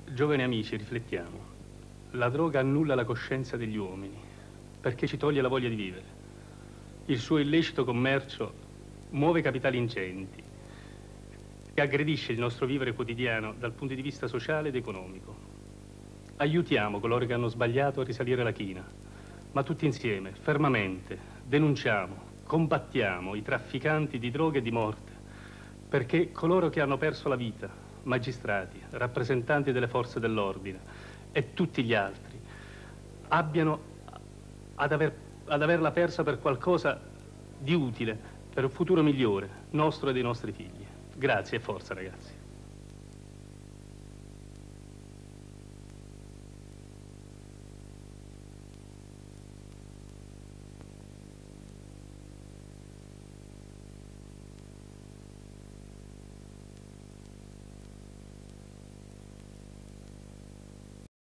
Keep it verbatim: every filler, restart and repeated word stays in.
Giovani amici, riflettiamo. La droga annulla la coscienza degli uomini perché ci toglie la voglia di vivere. Il suo illecito commercio muove capitali ingenti e aggredisce il nostro vivere quotidiano dal punto di vista sociale ed economico. Aiutiamo coloro che hanno sbagliato a risalire la china, ma tutti insieme, fermamente, denunciamo, combattiamo i trafficanti di droga e di morte, perché coloro che hanno perso la vita, magistrati, rappresentanti delle forze dell'ordine e tutti gli altri, abbiano ad, aver, ad averla persa per qualcosa di utile, per un futuro migliore, nostro e dei nostri figli. Grazie e forza, ragazzi.